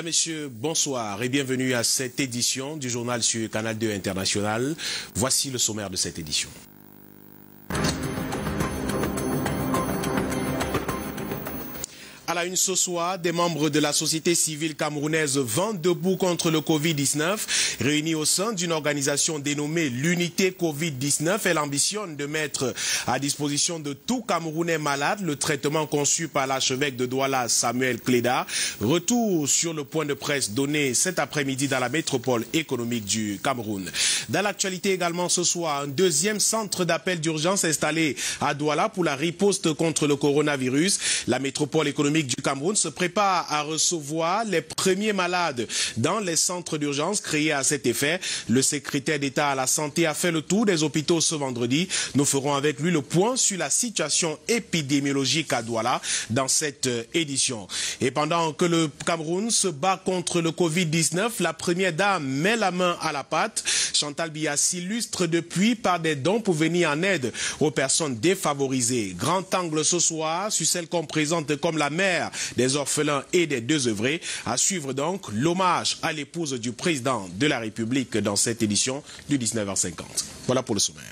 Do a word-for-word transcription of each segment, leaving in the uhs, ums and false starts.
Mesdames, Messieurs, bonsoir et bienvenue à cette édition du journal sur Canal deux International. Voici le sommaire de cette édition. À la une ce soir, des membres de la société civile camerounaise vent debout contre le Covid dix-neuf, réunis au sein d'une organisation dénommée l'Unité Covid dix-neuf. Elle ambitionne de mettre à disposition de tout Camerounais malade le traitement conçu par l'archevêque de Douala, Samuel Cléda. Retour sur le point de presse donné cet après-midi dans la métropole économique du Cameroun. Dans l'actualité également ce soir, un deuxième centre d'appel d'urgence installé à Douala pour la riposte contre le coronavirus. La métropole économique du Cameroun se prépare à recevoir les premiers malades dans les centres d'urgence créés à cet effet. Le secrétaire d'État à la santé a fait le tour des hôpitaux ce vendredi. Nous ferons avec lui le point sur la situation épidémiologique à Douala dans cette édition. Et pendant que le Cameroun se bat contre le Covid dix-neuf, la première dame met la main à la pâte. Chantal Biya s'illustre depuis par des dons pour venir en aide aux personnes défavorisées. Grand angle ce soir sur celle qu'on présente comme la mère des orphelins et des deux œuvrés. À suivre donc l'hommage à l'épouse du président de la République dans cette édition du dix-neuf heures cinquante. Voilà pour le sommaire.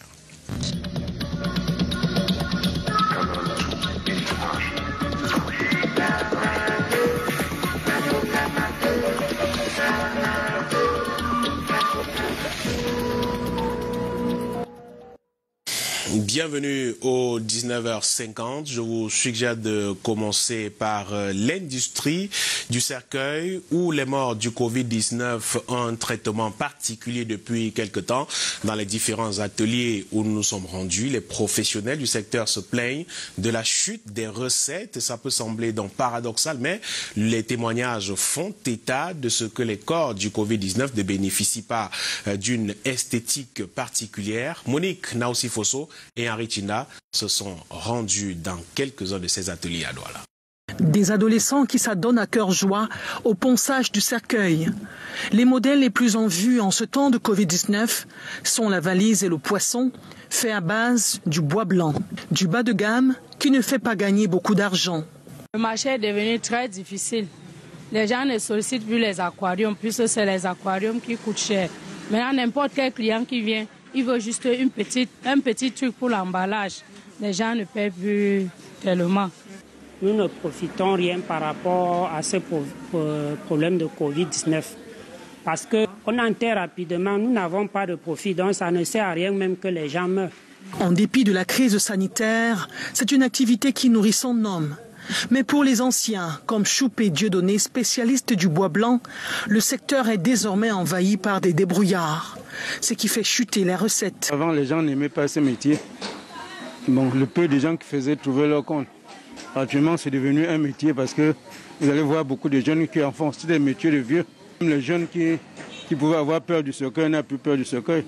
Bienvenue au dix-neuf heures cinquante. Je vous suggère de commencer par l'industrie du cercueil où les morts du Covid dix-neuf ont un traitement particulier depuis quelque temps. Dans les différents ateliers où nous nous sommes rendus, les professionnels du secteur se plaignent de la chute des recettes. Ça peut sembler donc paradoxal, mais les témoignages font état de ce que les corps du Covid dix-neuf ne bénéficient pas d'une esthétique particulière. Monique Naosi-Fosso et Henri Tina se sont rendus dans quelques-uns de ces ateliers à Douala. Des adolescents qui s'adonnent à cœur joie au ponçage du cercueil. Les modèles les plus en vue en ce temps de Covid dix-neuf sont la valise et le poisson, fait à base du bois blanc, du bas de gamme qui ne fait pas gagner beaucoup d'argent. Le marché est devenu très difficile. Les gens ne sollicitent plus les aquariums, puisque c'est les aquariums qui coûtent cher. Maintenant, n'importe quel client qui vient, il veut juste une petite, un petit truc pour l'emballage. Les gens ne paient plus tellement. Nous ne profitons rien par rapport à ce problème de Covid dix-neuf. Parce qu'on enterre rapidement, nous n'avons pas de profit, donc ça ne sert à rien même que les gens meurent. En dépit de la crise sanitaire, c'est une activité qui nourrit son homme. Mais pour les anciens, comme Choupé Dieudonné, spécialiste du bois blanc, le secteur est désormais envahi par des débrouillards, ce qui fait chuter les recettes. Avant, les gens n'aimaient pas ce métier. Bon, le peu de gens qui faisaient trouver leur compte. Actuellement, c'est devenu un métier parce que vous allez voir beaucoup de jeunes qui en font aussi des métiers de vieux. Même les jeunes qui, qui pouvaient avoir peur du cercueil n'ont plus peur du cercueil.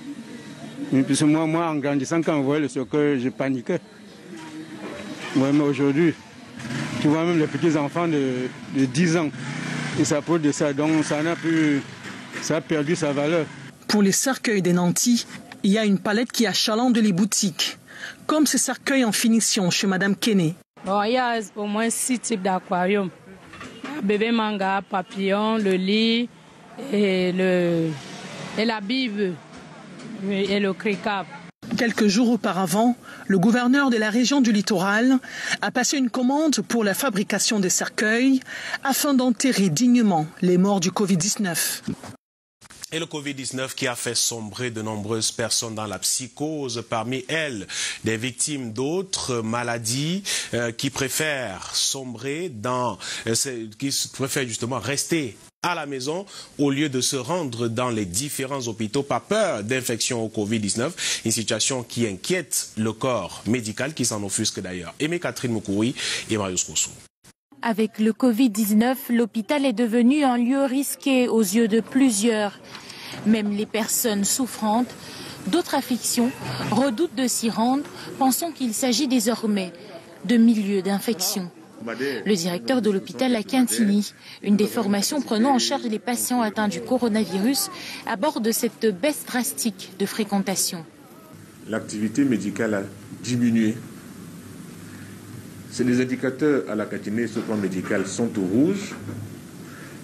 Et puis moi, moi, en grandissant, quand on voyait le cercueil, je paniquais. Ouais, mais aujourd'hui, tu vois même les petits-enfants de, de dix ans, ils s'approchent de ça, donc ça, n'a plus, ça a perdu sa valeur. Pour les cercueils des nantis, il y a une palette qui achalaende les boutiques, comme ce cercueil en finition chez Madame Kene. Bon, il y a au moins six types d'aquariums. Bébé manga, papillon, le lit et, le, et la bible et le cricap. Quelques jours auparavant, le gouverneur de la région du littoral a passé une commande pour la fabrication des cercueils afin d'enterrer dignement les morts du Covid dix-neuf. Et le Covid dix-neuf qui a fait sombrer de nombreuses personnes dans la psychose, parmi elles des victimes d'autres maladies euh, qui préfèrent sombrer dans, euh, qui préfèrent justement rester à la maison au lieu de se rendre dans les différents hôpitaux par peur d'infection au Covid dix-neuf. Une situation qui inquiète le corps médical qui s'en offusque d'ailleurs. Aimé Catherine Moukouri et Marius Rousseau. Avec le Covid dix-neuf, l'hôpital est devenu un lieu risqué aux yeux de plusieurs. Même les personnes souffrantes d'autres affections redoutent de s'y rendre, pensant qu'il s'agit désormais de milieux d'infection. Le directeur de l'hôpital à Quintini, une des formations prenant en charge les patients atteints du coronavirus, aborde cette baisse drastique de fréquentation. L'activité médicale a diminué. C'est les indicateurs à la Quintini, ce plan médical sont au rouge.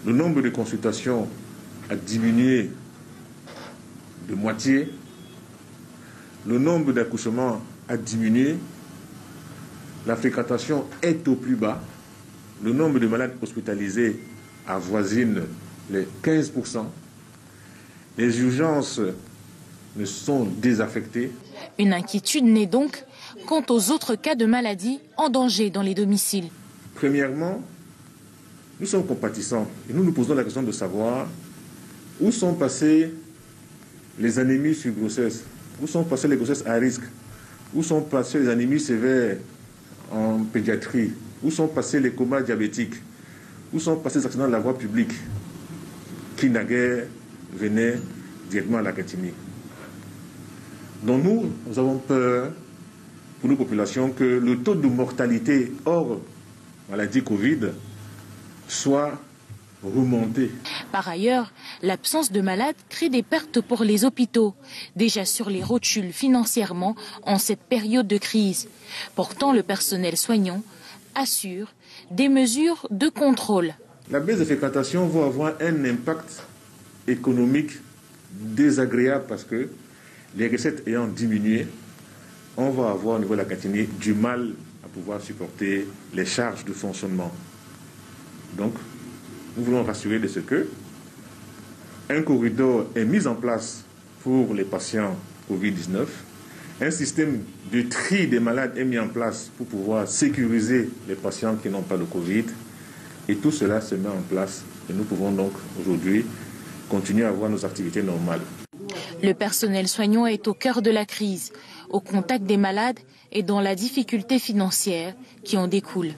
Le nombre de consultations a diminué de moitié. Le nombre d'accouchements a diminué. La fréquentation est au plus bas. Le nombre de malades hospitalisés avoisine les quinze pour cent. Les urgences ne sont désaffectées. Une inquiétude naît donc quant aux autres cas de maladies en danger dans les domiciles. Premièrement, nous sommes compatissants et nous nous posons la question de savoir où sont passées les anémies sur grossesse, où sont passées les grossesses à risque, où sont passées les anémies sévères en pédiatrie, où sont passés les comas diabétiques, où sont passés les accidents de la voie publique qui naguère venaient directement à la Catimie. Donc nous, nous avons peur pour nos populations que le taux de mortalité hors maladie Covid soit remonté. Par ailleurs, l'absence de malades crée des pertes pour les hôpitaux, déjà sur les rotules financièrement en cette période de crise. Pourtant, le personnel soignant assure des mesures de contrôle. La baisse de fréquentation va avoir un impact économique désagréable parce que les recettes ayant diminué, on va avoir au niveau de la Catimie du mal à pouvoir supporter les charges de fonctionnement. Donc, nous voulons rassurer de ce que un corridor est mis en place pour les patients Covid dix-neuf, un système de tri des malades est mis en place pour pouvoir sécuriser les patients qui n'ont pas le Covid, et tout cela se met en place et nous pouvons donc aujourd'hui continuer à avoir nos activités normales. Le personnel soignant est au cœur de la crise, au contact des malades et dans la difficulté financière qui en découle.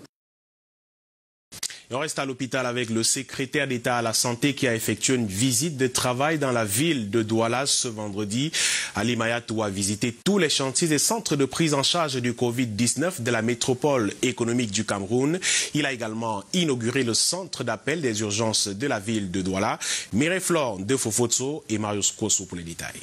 On reste à l'hôpital avec le secrétaire d'État à la Santé qui a effectué une visite de travail dans la ville de Douala ce vendredi. Ali Mayatou a visité tous les chantiers et centres de prise en charge du Covid dix-neuf de la métropole économique du Cameroun. Il a également inauguré le centre d'appel des urgences de la ville de Douala. Mireille-Flore de Fofotso et Marius Kosso pour les détails.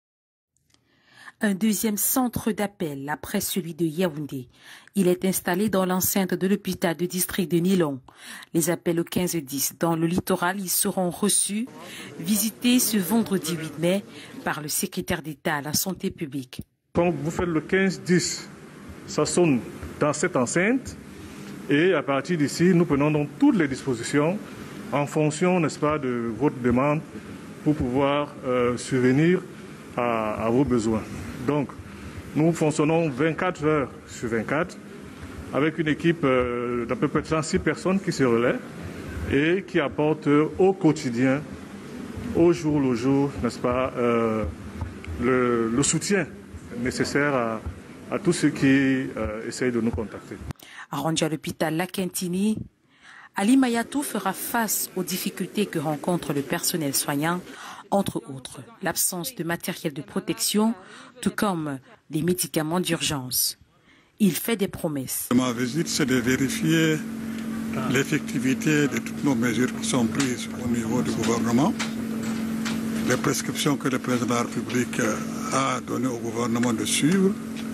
Un deuxième centre d'appel après celui de Yaoundé. Il est installé dans l'enceinte de l'hôpital de district de Nilon. Les appels au quinze dix dans le littoral y seront reçus, visités ce vendredi huit mai par le secrétaire d'État à la santé publique. Quand vous faites le quinze dix, ça sonne dans cette enceinte et à partir d'ici, nous prenons donc toutes les dispositions en fonction, n'est-ce pas, de votre demande pour pouvoir euh, survenir à, à vos besoins. Donc, nous fonctionnons vingt-quatre heures sur vingt-quatre avec une équipe euh, d'à peu près trente-six personnes qui se relaient et qui apportent au quotidien, au jour le jour, n'est-ce pas, euh, le, le soutien nécessaire à, à tous ceux qui euh, essayent de nous contacter. Rendu à l'hôpital Lakentini, Ali Mayatou fera face aux difficultés que rencontre le personnel soignant, entre autres l'absence de matériel de protection, tout comme des médicaments d'urgence. Il fait des promesses. Ma visite, c'est de vérifier l'effectivité de toutes nos mesures qui sont prises au niveau du gouvernement, les prescriptions que le président de la République a données au gouvernement de suivre,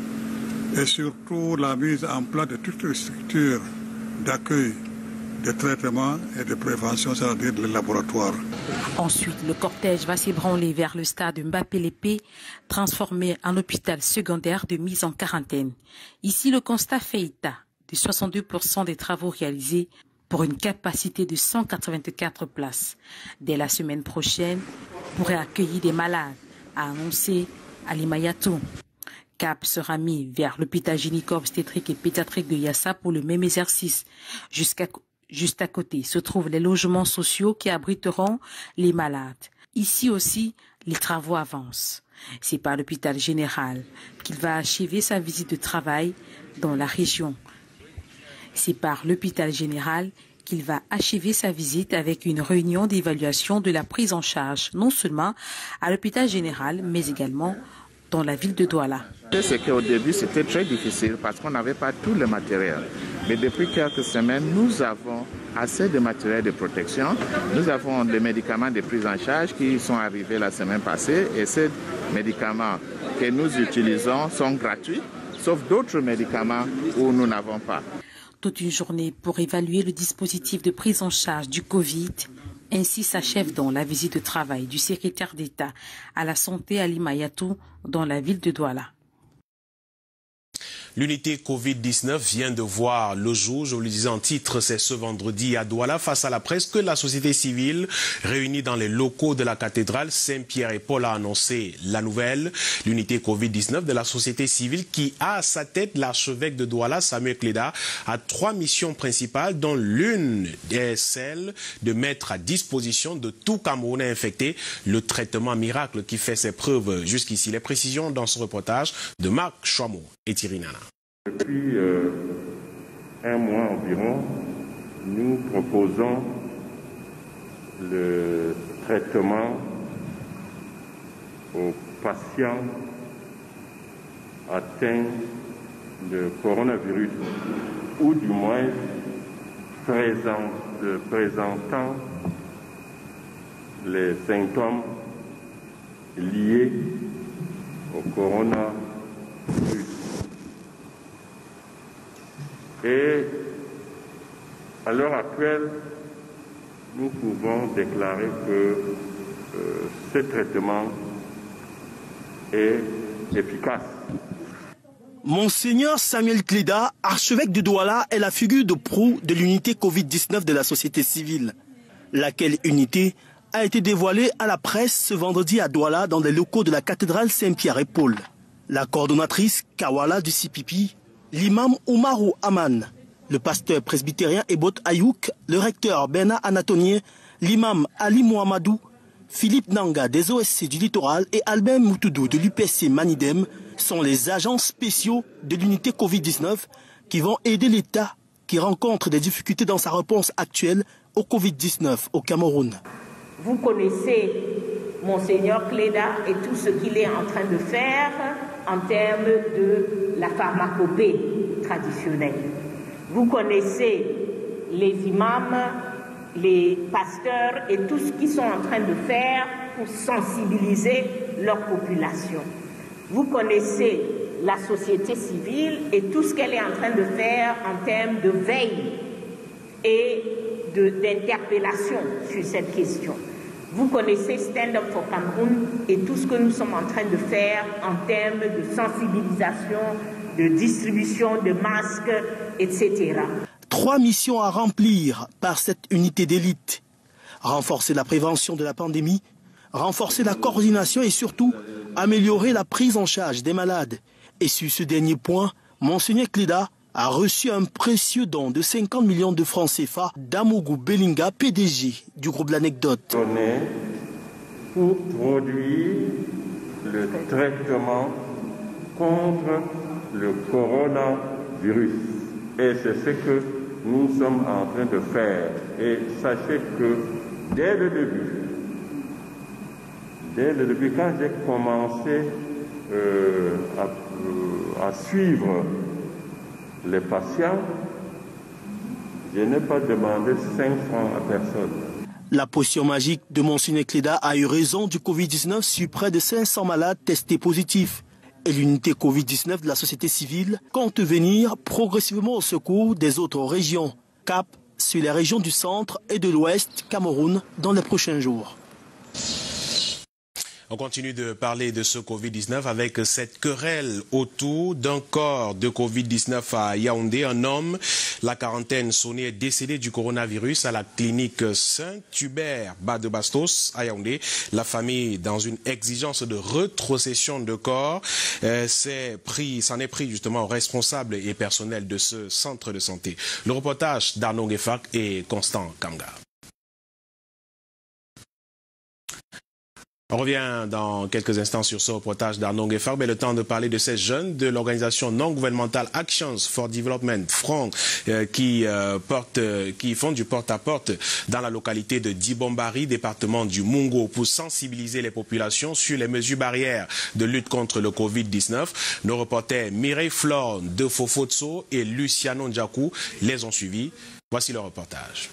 et surtout la mise en place de toutes les structures d'accueil, de traitement et de prévention, c'est-à-dire les laboratoires. Ensuite, le cortège va s'ébranler vers le stade Mbappé-Lépée, transformé en hôpital secondaire de mise en quarantaine. Ici, le constat fait état de soixante-deux pour cent des travaux réalisés pour une capacité de cent quatre-vingt-quatre places. Dès la semaine prochaine, pourrait accueillir des malades, a annoncé Ali Mayatou. Cap sera mis vers l'hôpital gynéco-obstétrique et pédiatrique de Yassa pour le même exercice. Jusqu'à Juste à côté se trouvent les logements sociaux qui abriteront les malades. Ici aussi, les travaux avancent. C'est par l'hôpital général qu'il va achever sa visite de travail dans la région. C'est par l'hôpital général qu'il va achever sa visite avec une réunion d'évaluation de la prise en charge, non seulement à l'hôpital général, mais également dans la ville de Douala. C'est qu'au début, c'était très difficile parce qu'on n'avait pas tout le matériel. Mais depuis quelques semaines, nous avons assez de matériel de protection. Nous avons des médicaments de prise en charge qui sont arrivés la semaine passée. Et ces médicaments que nous utilisons sont gratuits, sauf d'autres médicaments où nous n'avons pas. Toute une journée pour évaluer le dispositif de prise en charge du Covid Ainsi s'achève donc la visite de travail du secrétaire d'État à la santé Ali Mayatou dans la ville de Douala. L'unité Covid dix-neuf vient de voir le jour, je vous le disais en titre, c'est ce vendredi à Douala face à la presse que la société civile réunie dans les locaux de la cathédrale Saint-Pierre et Paul a annoncé la nouvelle. L'unité Covid dix-neuf de la société civile qui a à sa tête l'archevêque de Douala, Samuel Cléda, a trois missions principales dont l'une est celle de mettre à disposition de tout Camerounais infecté le traitement miracle qui fait ses preuves jusqu'ici. Les précisions dans ce reportage de Marc Chouamou et Thierry Nana. Depuis euh, un mois environ, nous proposons le traitement aux patients atteints de coronavirus ou du moins présent, de, présentant les symptômes liés au coronavirus. Et à l'heure actuelle, nous pouvons déclarer que euh, ce traitement est efficace. Monseigneur Samuel Cléda, archevêque de Douala, est la figure de proue de l'unité Covid dix-neuf de la société civile. Laquelle unité a été dévoilée à la presse ce vendredi à Douala dans les locaux de la cathédrale Saint-Pierre et Paul. La coordonnatrice Kawala du C P P, l'imam Oumarou Aman, le pasteur presbytérien Ebot Ayouk, le recteur Bernard Anatonien, l'imam Ali Mohamedou, Philippe Nanga des O S C du littoral et Albert Moutoudou de l'U P S C Manidem sont les agents spéciaux de l'unité Covid dix-neuf qui vont aider l'État qui rencontre des difficultés dans sa réponse actuelle au Covid dix-neuf au Cameroun. Vous connaissez Monseigneur Cléda et tout ce qu'il est en train de faire en termes de la pharmacopée traditionnelle. Vous connaissez les imams, les pasteurs et tout ce qu'ils sont en train de faire pour sensibiliser leur population. Vous connaissez la société civile et tout ce qu'elle est en train de faire en termes de veille et d'interpellation sur cette question. Vous connaissez Stand Up for Cameroun et tout ce que nous sommes en train de faire en termes de sensibilisation, de distribution de masques, et cetera. Trois missions à remplir par cette unité d'élite. Renforcer la prévention de la pandémie, renforcer la coordination et surtout améliorer la prise en charge des malades. Et sur ce dernier point, Monseigneur Cléda a reçu un précieux don de cinquante millions de francs C F A d'Amougou Belinga, P D G du groupe L'Anecdote. Pour produire le traitement contre le coronavirus. Et c'est ce que nous sommes en train de faire. Et sachez que dès le début, dès le début, quand j'ai commencé euh, à, euh, à suivre les patients, je n'ai pas demandé cinq francs à personne. La potion magique de Monseigneur Cléda a eu raison du Covid dix-neuf sur près de cinq cents malades testés positifs. Et l'unité Covid dix-neuf de la société civile compte venir progressivement au secours des autres régions. Cap sur les régions du centre et de l'ouest Cameroun dans les prochains jours. On continue de parler de ce Covid dix-neuf avec cette querelle autour d'un corps de Covid dix-neuf à Yaoundé. Un homme, la quarantaine sonnée, est décédé du coronavirus à la clinique Saint-Hubert Bas de Bastos à Yaoundé. La famille, dans une exigence de rétrocession de corps, euh, s'est pris, s'en est pris justement aux responsables et personnels de ce centre de santé. Le reportage d'Arnaud Gueffak et Constant Kanga. On revient dans quelques instants sur ce reportage d'Arnaud Gueffard, mais le temps de parler de ces jeunes de l'organisation non gouvernementale Actions for Development, Front, euh, qui, euh, porte, euh, qui font du porte-à-porte dans la localité de Dibombari, département du Mungo, pour sensibiliser les populations sur les mesures barrières de lutte contre le Covid dix-neuf. Nos reporters Mireille Flore de Fofotso et Luciano Ndjakou les ont suivis. Voici le reportage.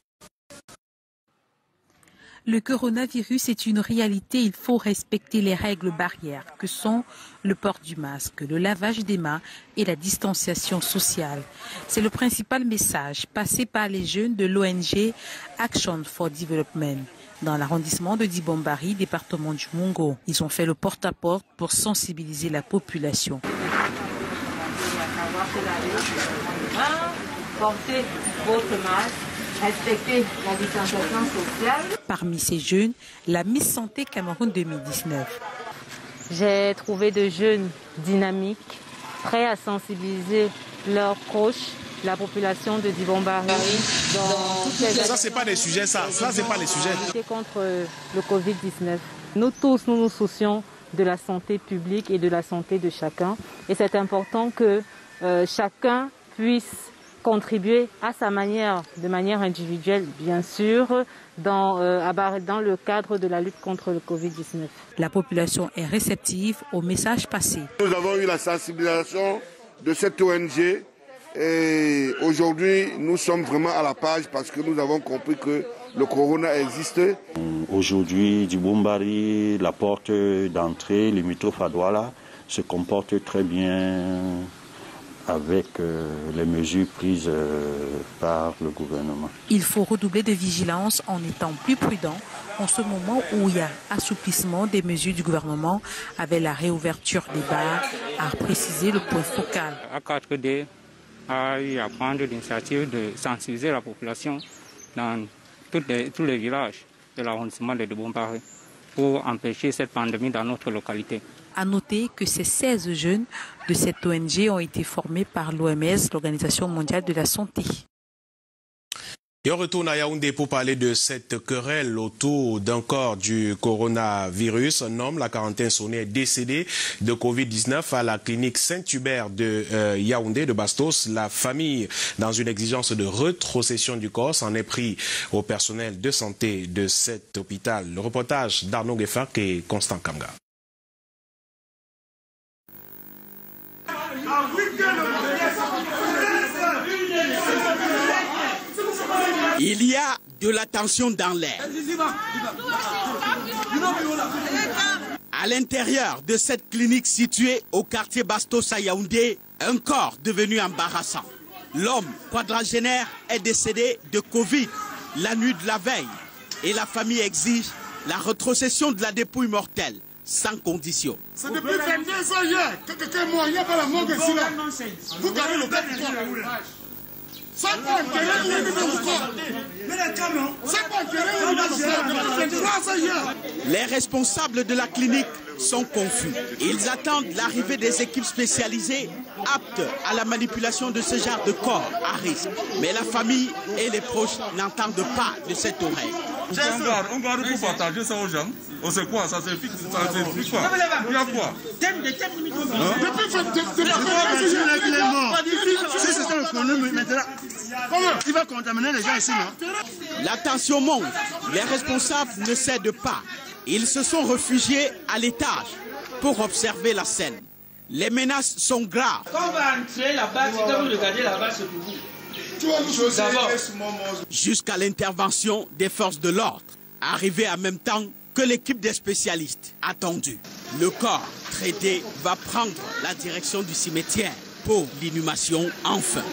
Le coronavirus est une réalité, il faut respecter les règles barrières que sont le port du masque, le lavage des mains et la distanciation sociale. C'est le principal message passé par les jeunes de l'O N G Action for Development. dans l'arrondissement de Dibombari, département du Mungo. Ils ont fait le porte-à-porte pour sensibiliser la population. Portez votre masque, respectez la distanciation sociale. Parmi ces jeunes, la Miss Santé Cameroun deux mille dix-neuf. J'ai trouvé de jeunes dynamiques, prêts à sensibiliser leurs proches, la population de Dibombari. Ça, c'est pas des sujets, ça. Ça, c'est pas les sujets. Contre le Covid dix-neuf. Nous tous, nous nous soucions de la santé publique et de la santé de chacun. Et c'est important que euh, chacun puisse contribuer à sa manière, de manière individuelle, bien sûr, dans, euh, dans le cadre de la lutte contre le Covid dix-neuf. La population est réceptive aux messages passés. Nous avons eu la sensibilisation de cette O N G et aujourd'hui, nous sommes vraiment à la page parce que nous avons compris que le corona existe. Aujourd'hui, Dibombari, la porte d'entrée, limitrophe à Douala, se comporte très bien avec euh, les mesures prises euh, par le gouvernement. Il faut redoubler de vigilance en étant plus prudent en ce moment où il y a assouplissement des mesures du gouvernement avec la réouverture des bars, a précisé le point focal. A quatre D a eu à prendre l'initiative de sensibiliser la population dans toutes les, tous les villages de l'arrondissement de Dibombari pour empêcher cette pandémie dans notre localité. À noter que ces seize jeunes de cette O N G ont été formés par l'O M S, l'Organisation mondiale de la santé. Et on retourne à Yaoundé pour parler de cette querelle autour d'un corps du coronavirus. Un homme, la quarantaine sonnée, est décédé de Covid dix-neuf à la clinique Saint-Hubert de euh, Yaoundé, de Bastos. La famille, dans une exigence de rétrocession du corps, s'en est pris au personnel de santé de cet hôpital. Le reportage d'Arnaud Gueffak et Constant Kamga. Il y a de la tension dans l'air. À l'intérieur de cette clinique située au quartier Bastos à Yaoundé, un corps devenu embarrassant. L'homme quadragénaire est décédé de Covid la nuit de la veille et la famille exige la rétrocession de la dépouille mortelle sans condition. C'est depuis vingt-deux ans hier que quelqu'un est mort, il n'y a pas la mort ici là. Vous gardez le gars du corps. C'est pas intérêt où il est le corps. C'est pas intérêt où il est le corps. Les responsables de la clinique sont confus. Ils attendent l'arrivée des équipes spécialisées aptes à la manipulation de ce genre de corps à risque. Mais la famille et les proches n'entendent pas de cette oreille. On garde, on garde pour partager ça aux gens. On sait quoi, ça c'est fixe, ça c'est quoi? Il y a quoi? Si c'est un économie maintenant, il va contaminer les gens ici, non? La tension monte. Les responsables ne cèdent pas. Ils se sont réfugiés à l'étage pour observer la scène. Les menaces sont graves. Quand on va entrer là-bas, quand vous regardez là-bas, c'est pour vous. Jusqu'à l'intervention des forces de l'ordre, arrivée en même temps que l'équipe des spécialistes attendue. Le corps traité va prendre la direction du cimetière pour l'inhumation enfin.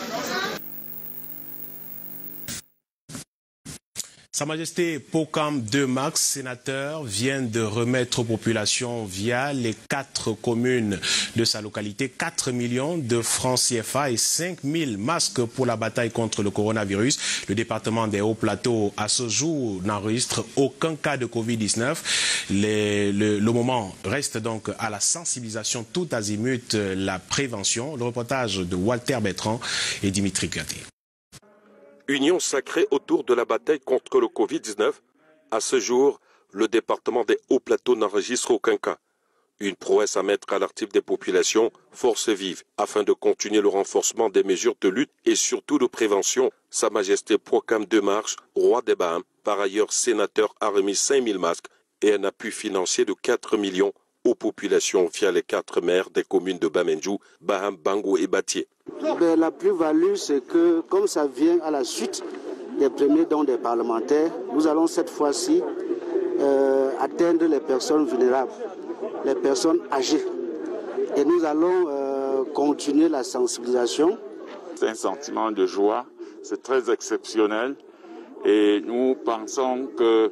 Sa Majesté Pokam deux Max, sénateur, vient de remettre aux populations via les quatre communes de sa localité quatre millions de francs C F A et cinq mille masques pour la bataille contre le coronavirus. Le département des Hauts-Plateaux, à ce jour, n'enregistre aucun cas de Covid dix-neuf. Les, le, le moment reste donc à la sensibilisation tout azimut, la prévention. Le reportage de Walter Bertrand et Dimitri Gaté. Union sacrée autour de la bataille contre le Covid dix-neuf. À ce jour, le département des Hauts-Plateaux n'enregistre aucun cas. Une prouesse à mettre à l'actif des populations, force vive, afin de continuer le renforcement des mesures de lutte et surtout de prévention. Sa Majesté Pokam deux Max, roi des Bahames, par ailleurs sénateur, a remis cinq mille masques et un appui financier de quatre millions aux populations via les quatre maires des communes de Bamenjou, Baham, Bango et Batié. Ben, la plus-value, c'est que comme ça vient à la suite des premiers dons des parlementaires, nous allons cette fois-ci euh, atteindre les personnes vulnérables, les personnes âgées. Et nous allons euh, continuer la sensibilisation. C'est un sentiment de joie, c'est très exceptionnel et nous pensons que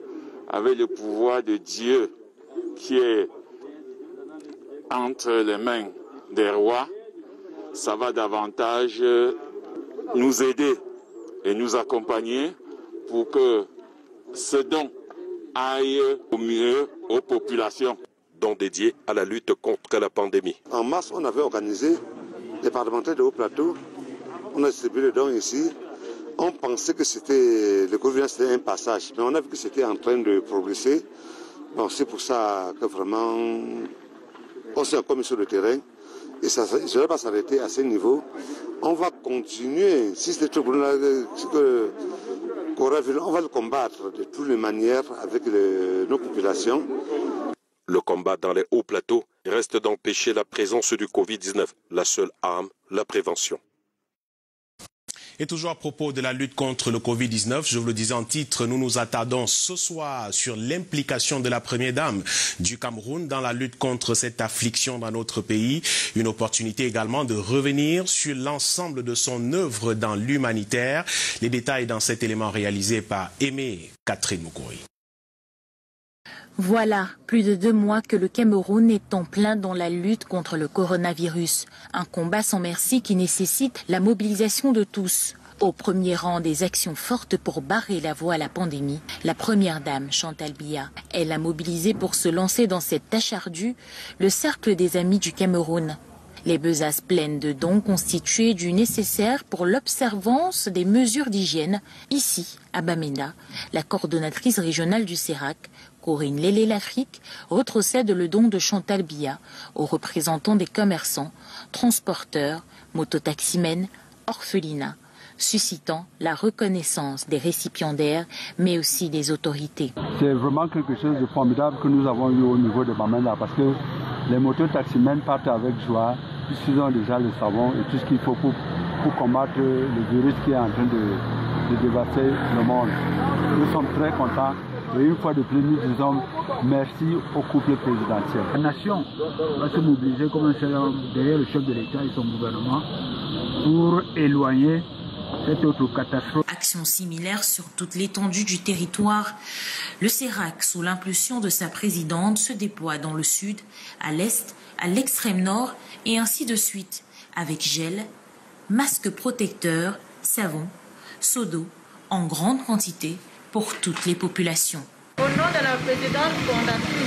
avec le pouvoir de Dieu qui est entre les mains des rois, ça va davantage nous aider et nous accompagner pour que ce don aille au mieux aux populations. Don dédié à la lutte contre la pandémie. En mars, on avait organisé les parlementaires de Haut-Plateau. On a distribué le don ici. On pensait que c'était le Covid, c'était un passage, mais on a vu que c'était en train de progresser. Bon, c'est pour ça que vraiment, on s'est commis sur le terrain et ça ne va pas s'arrêter à ce niveau. On va continuer, si c'est trop bon, que on va le combattre de toutes les manières avec les, nos populations. Le combat dans les hauts plateaux reste d'empêcher la présence du Covid dix-neuf. La seule arme, la prévention. Et toujours à propos de la lutte contre le Covid dix-neuf, je vous le disais en titre, nous nous attardons ce soir sur l'implication de la première dame du Cameroun dans la lutte contre cette affliction dans notre pays. Une opportunité également de revenir sur l'ensemble de son œuvre dans l'humanitaire. Les détails dans cet élément réalisé par Aimé Catherine Moukouri. Voilà plus de deux mois que le Cameroun est en plein dans la lutte contre le coronavirus. Un combat sans merci qui nécessite la mobilisation de tous. Au premier rang des actions fortes pour barrer la voie à la pandémie, la première dame, Chantal Biya. Elle a mobilisé pour se lancer dans cette tâche ardue le cercle des amis du Cameroun. Les besaces pleines de dons constituées du nécessaire pour l'observance des mesures d'hygiène. Ici, à Bamenda, la coordonnatrice régionale du CERAC, Corinne Lélé-L'Afrique, retrocède le don de Chantal Biya aux représentants des commerçants, transporteurs, mototaximens, orphelinats, suscitant la reconnaissance des récipiendaires, mais aussi des autorités. C'est vraiment quelque chose de formidable que nous avons eu au niveau de Bamenda, parce que les mototaximens partent avec joie, puisqu'ils ont déjà le savon et tout ce qu'il faut pour, pour combattre le virus qui est en train de, de dévaster le monde. Nous sommes très contents. Et une fois de plus, nous disons merci au couple présidentiel. La nation va se mobiliser comme un seul homme derrière le chef de l'État et son gouvernement pour éloigner cette autre catastrophe. Action similaire sur toute l'étendue du territoire. Le CERAC, sous l'impulsion de sa présidente, se déploie dans le sud, à l'est, à l'extrême nord et ainsi de suite, avec gel, masques protecteurs, savon, seaux d'eau, en grande quantité, pour toutes les populations. Au nom de la présidente fondatrice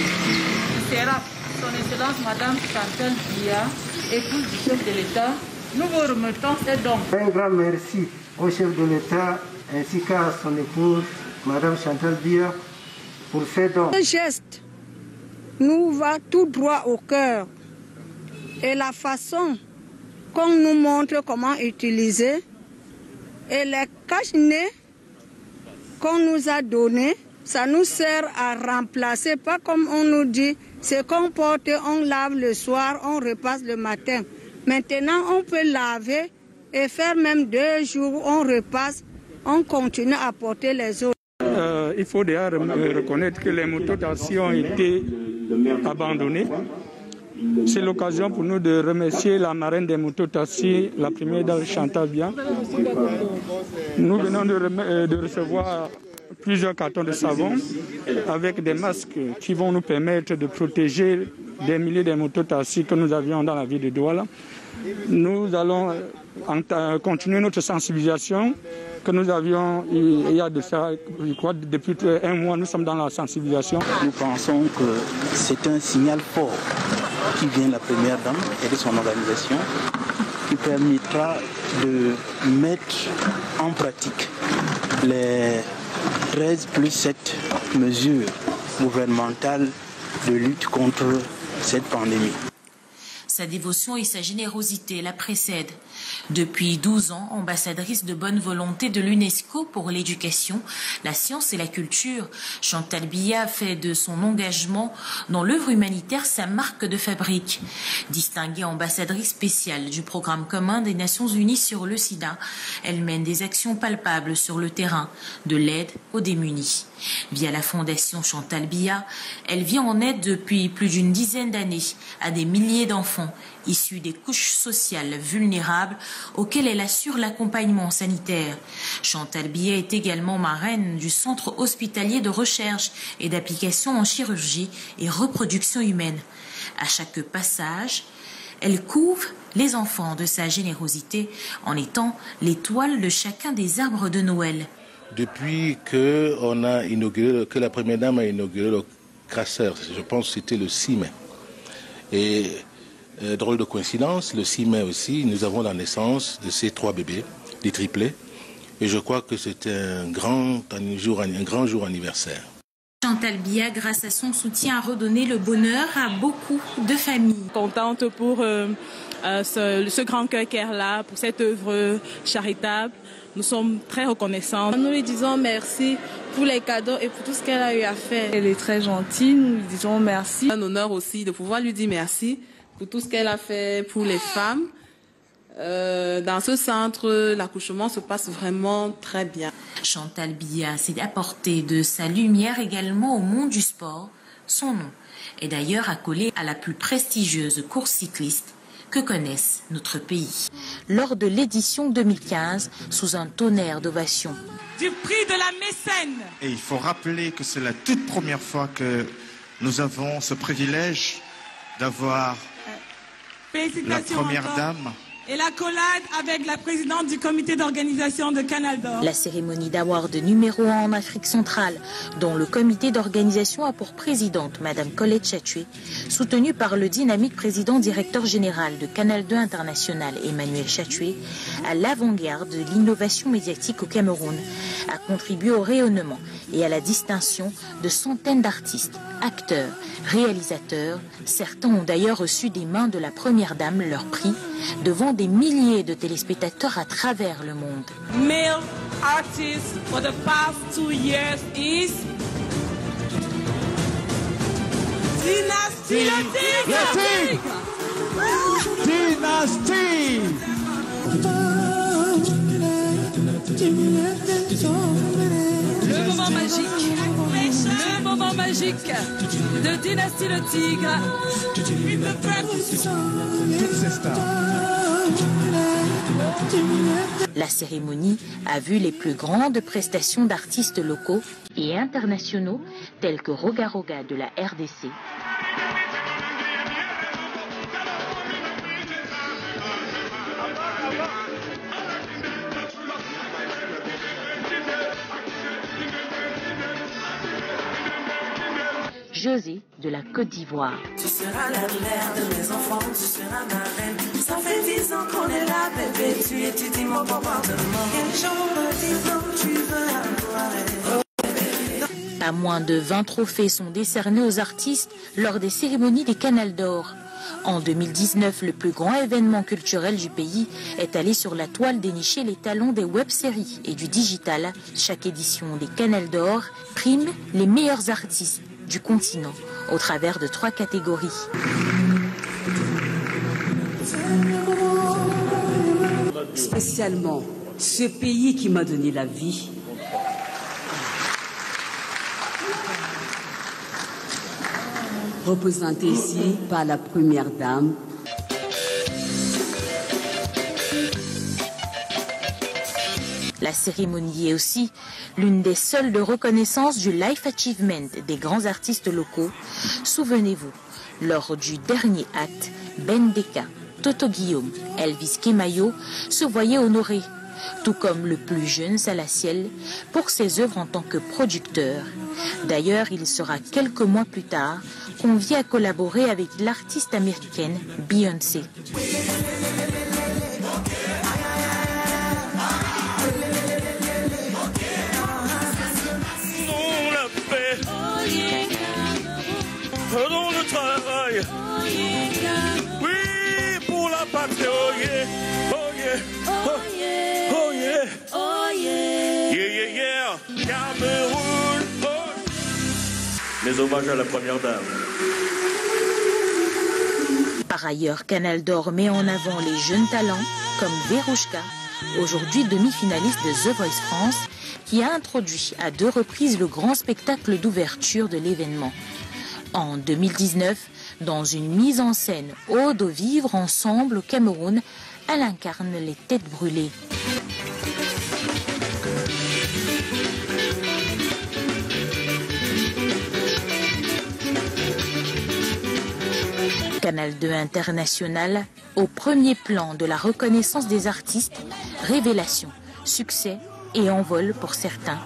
du CERAC, son Excellence Madame Chantal Biya, épouse du chef de l'État, nous vous remettons ces dons. Un grand merci au chef de l'État ainsi qu'à son épouse Madame Chantal Biya pour ces dons. Ce geste nous va tout droit au cœur et la façon qu'on nous montre comment utiliser et les cache-nez qu'on nous a donné, ça nous sert à remplacer, pas comme on nous dit, c'est qu'on porte, on lave le soir, on repasse le matin. Maintenant, on peut laver et faire même deux jours, on repasse, on continue à porter les autres. Euh, il faut déjà reconnaître que les mototaxis ont été abandonnés. C'est l'occasion pour nous de remercier la marraine des mototaxis, la première dame Chantal Biya. Nous venons de, de recevoir plusieurs cartons de savon avec des masques qui vont nous permettre de protéger des milliers de mototaxis que nous avions dans la ville de Douala. Nous allons continuer notre sensibilisation que nous avions il y a de ça, je crois, depuis un mois, nous sommes dans la sensibilisation. Nous pensons que c'est un signal fort qui vient de la première dame et de son organisation, qui permettra de mettre en pratique les treize plus sept mesures gouvernementales de lutte contre cette pandémie. Sa dévotion et sa générosité la précèdent. Depuis douze ans, ambassadrice de bonne volonté de l'UNESCO pour l'éducation, la science et la culture, Chantal Biya fait de son engagement dans l'œuvre humanitaire sa marque de fabrique. Distinguée ambassadrice spéciale du programme commun des Nations Unies sur le sida, elle mène des actions palpables sur le terrain, de l'aide aux démunis. Via la fondation Chantal Biya, elle vient en aide depuis plus d'une dizaine d'années à des milliers d'enfants issus des couches sociales vulnérables auxquelles elle assure l'accompagnement sanitaire. Chantal Biya est également marraine du Centre hospitalier de recherche et d'application en chirurgie et reproduction humaine. À chaque passage, elle couvre les enfants de sa générosité en étant l'étoile de chacun des arbres de Noël. Depuis que, on a inauguré, que la Première Dame a inauguré le Crasseur, je pense que c'était le six mai. Et euh, drôle de coïncidence, le six mai aussi, nous avons la naissance de ces trois bébés, des triplés. Et je crois que c'était un grand, un, jour, un grand jour anniversaire. Chantal Biya, grâce à son soutien, a redonné le bonheur à beaucoup de familles. Contente pour euh, euh, ce, ce grand cœur qu'elle a là, pour cette œuvre charitable. Nous sommes très reconnaissants. Nous lui disons merci pour les cadeaux et pour tout ce qu'elle a eu à faire. Elle est très gentille, nous lui disons merci. C'est un honneur aussi de pouvoir lui dire merci pour tout ce qu'elle a fait pour les femmes. Euh, dans ce centre, l'accouchement se passe vraiment très bien. Chantal Biya s'est apportée de sa lumière également au monde du sport. Son nom est d'ailleurs accolé à la plus prestigieuse course cycliste que connaisse notre pays. Lors de l'édition deux mille quinze, sous un tonnerre d'ovations. Du prix de la mécène. Et il faut rappeler que c'est la toute première fois que nous avons ce privilège d'avoir la première encore. dame. Et l'accolade avec la présidente du comité d'organisation de Canal d'Or. La cérémonie d'award numéro un en Afrique centrale, dont le comité d'organisation a pour présidente Madame Colette Chatoué, soutenue par le dynamique président directeur général de Canal deux International Emmanuel Chatoué, à l'avant-garde de l'innovation médiatique au Cameroun, a contribué au rayonnement et à la distinction de centaines d'artistes, acteurs, réalisateurs. Certains ont d'ailleurs reçu des mains de la première dame leur prix devant des milliers de téléspectateurs à travers le monde. Male artist for the past two years is Dynasty le Tigre. Dynasty. Le moment magique, le moment magique de Dynasty le Tigre. La cérémonie a vu les plus grandes prestations d'artistes locaux et internationaux tels que Roga Roga de la R D C. José de la Côte d'Ivoire. Tu seras la mère de mes enfants, tu seras ma reine. Ça fait dix ans qu'on est là, bébé, tu étudies mon comportement. Quel genre de diplôme tu veux avoir? Pas moins de vingt trophées sont décernés aux artistes lors des cérémonies des Canal d'Or. En deux mille dix-neuf, le plus grand événement culturel du pays est allé sur la toile dénicher les talents des web-séries et du digital. Chaque édition des Canal d'Or prime les meilleurs artistes du continent au travers de trois catégories. Spécialement ce pays qui m'a donné la vie. Représenté ici par la première dame. La cérémonie est aussi l'une des seules de reconnaissance du Life Achievement des grands artistes locaux. Souvenez-vous, lors du dernier acte, Ben Deka, Toto Guillaume, Elvis Kemayo se voyaient honorés, tout comme le plus jeune Salaciel, pour ses œuvres en tant que producteur. D'ailleurs, il sera quelques mois plus tard convié à collaborer avec l'artiste américaine Beyoncé. Dans le travail, oui, pour la patrie, oh yeah, oh yeah, oh yeah, oh yeah, oh yeah, yeah, yeah, yeah, Cameroun, oh. Mes hommages à la première dame. Par ailleurs, Canal d'Or met en avant les jeunes talents comme Verouchka, aujourd'hui demi-finaliste de The Voice France, qui a introduit à deux reprises le grand spectacle d'ouverture de l'événement. En deux mille dix-neuf, dans une mise en scène ode au vivre ensemble au Cameroun, elle incarne les têtes brûlées. Canal deux International, au premier plan de la reconnaissance des artistes, révélation, succès et envol pour certains.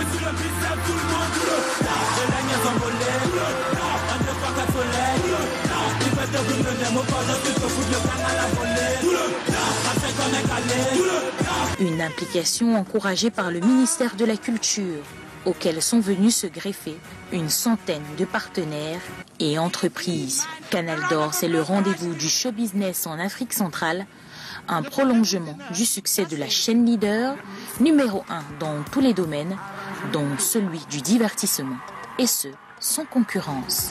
Une implication encouragée par le ministère de la Culture, auquel sont venus se greffer une centaine de partenaires et entreprises. Canal d'Or, c'est le rendez-vous du show business en Afrique centrale, un prolongement du succès de la chaîne leader, numéro un dans tous les domaines, dont celui du divertissement, et ce, sans concurrence.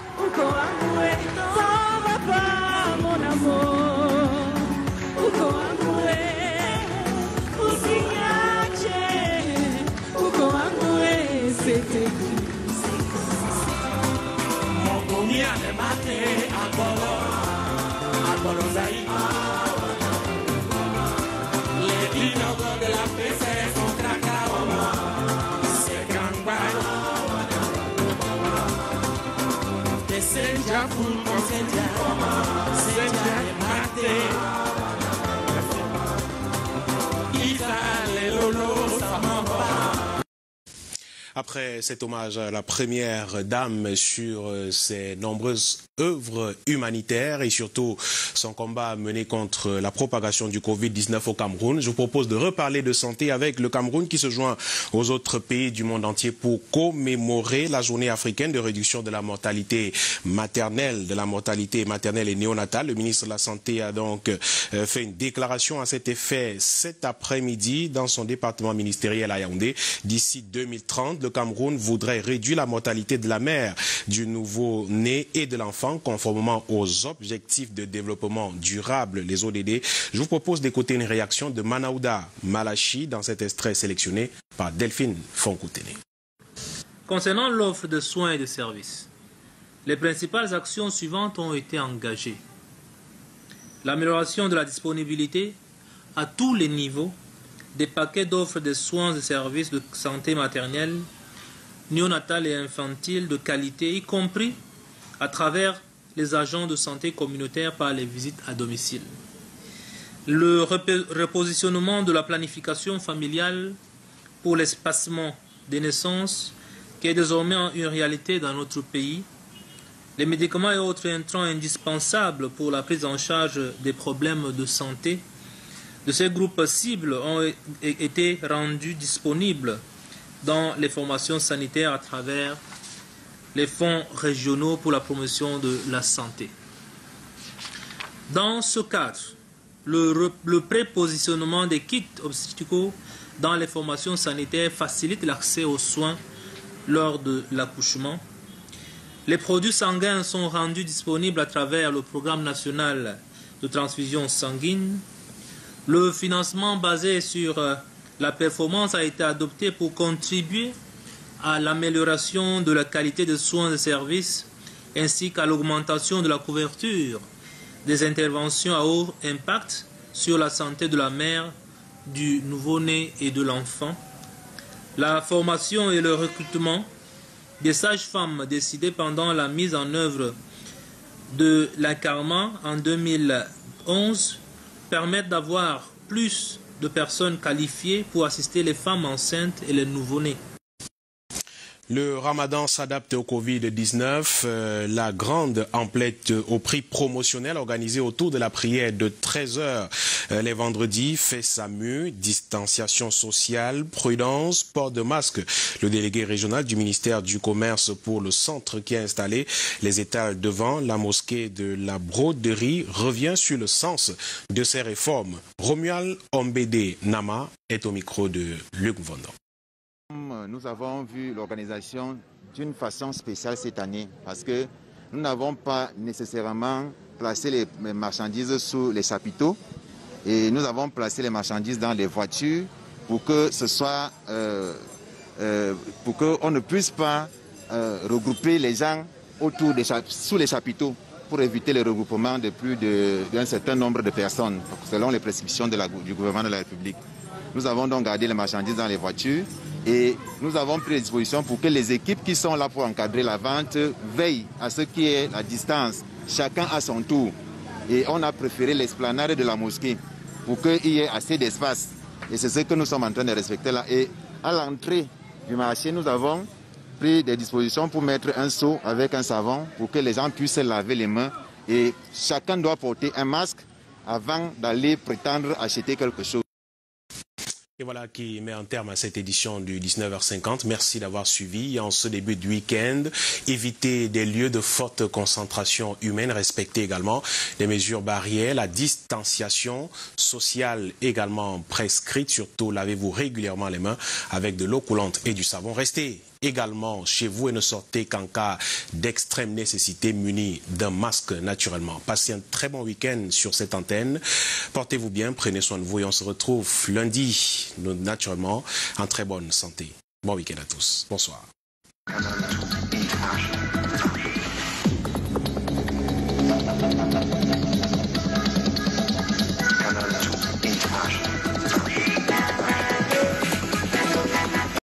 Après cet hommage à la première dame sur ses nombreuses œuvres humanitaires et surtout son combat mené contre la propagation du Covid dix-neuf au Cameroun, je vous propose de reparler de santé avec le Cameroun qui se joint aux autres pays du monde entier pour commémorer la journée africaine de réduction de la mortalité maternelle, de la mortalité maternelle et néonatale. Le ministre de la Santé a donc fait une déclaration à cet effet cet après-midi dans son département ministériel à Yaoundé. D'ici deux mille trente, le Cameroun voudrait réduire la mortalité de la mère, du nouveau-né et de l'enfant conformément aux objectifs de développement durable, les O D D. Je vous propose d'écouter une réaction de Manaouda Malachi dans cet extrait sélectionné par Delphine Fonkoutene. Concernant l'offre de soins et de services, les principales actions suivantes ont été engagées. L'amélioration de la disponibilité à tous les niveaux des paquets d'offres de soins et services de santé maternelle, néonatale et infantile de qualité, y compris à travers les agents de santé communautaire par les visites à domicile. Le repositionnement de la planification familiale pour l'espacement des naissances, qui est désormais une réalité dans notre pays. Les médicaments et autres intrants indispensables pour la prise en charge des problèmes de santé de ces groupes cibles ont été rendus disponibles dans les formations sanitaires à travers les fonds régionaux pour la promotion de la santé. Dans ce cadre, le, le prépositionnement des kits obstétricaux dans les formations sanitaires facilite l'accès aux soins lors de l'accouchement. Les produits sanguins sont rendus disponibles à travers le programme national de transfusion sanguine. Le financement basé sur la performance a été adopté pour contribuer à l'amélioration de la qualité des soins et services ainsi qu'à l'augmentation de la couverture des interventions à haut impact sur la santé de la mère, du nouveau-né et de l'enfant. La formation et le recrutement des sages-femmes décidés pendant la mise en œuvre de l'Incarma en deux mille onze permettent d'avoir plus de personnes qualifiées pour assister les femmes enceintes et les nouveau-nés. Le ramadan s'adapte au Covid dix-neuf. Euh, la grande emplette au prix promotionnel organisée autour de la prière de treize heures euh, les vendredis fait sa mue. Distanciation sociale, prudence, port de masque. Le délégué régional du ministère du Commerce pour le centre qui a installé les étals devant la mosquée de la broderie revient sur le sens de ces réformes. Romuald Ombédé Nama est au micro de Luc Vondon. Nous avons vu l'organisation d'une façon spéciale cette année parce que nous n'avons pas nécessairement placé les marchandises sous les chapiteaux et nous avons placé les marchandises dans les voitures pour que ce soit euh, euh, pour qu'on ne puisse pas euh, regrouper les gens autour des sous les chapiteaux pour éviter le regroupement de plus d'un certain nombre de personnes, selon les prescriptions de la, du gouvernement de la République. Nous avons donc gardé les marchandises dans les voitures et nous avons pris les dispositions pour que les équipes qui sont là pour encadrer la vente veillent à ce qui est la distance, chacun à son tour. Et on a préféré l'esplanade de la mosquée pour qu'il y ait assez d'espace. Et c'est ce que nous sommes en train de respecter là. Et à l'entrée du marché, nous avons pris des dispositions pour mettre un seau avec un savon pour que les gens puissent laver les mains. Et chacun doit porter un masque avant d'aller prétendre acheter quelque chose. Et voilà qui met un terme à cette édition du dix-neuf heures cinquante. Merci d'avoir suivi. En ce début de week-end, évitez des lieux de forte concentration humaine, respectez également les mesures barrières, la distanciation sociale également prescrite. Surtout, lavez-vous régulièrement les mains avec de l'eau coulante et du savon. Restez également chez vous et ne sortez qu'en cas d'extrême nécessité muni d'un masque naturellement. Passez un très bon week-end sur cette antenne. Portez-vous bien, prenez soin de vous et on se retrouve lundi, naturellement, en très bonne santé. Bon week-end à tous. Bonsoir.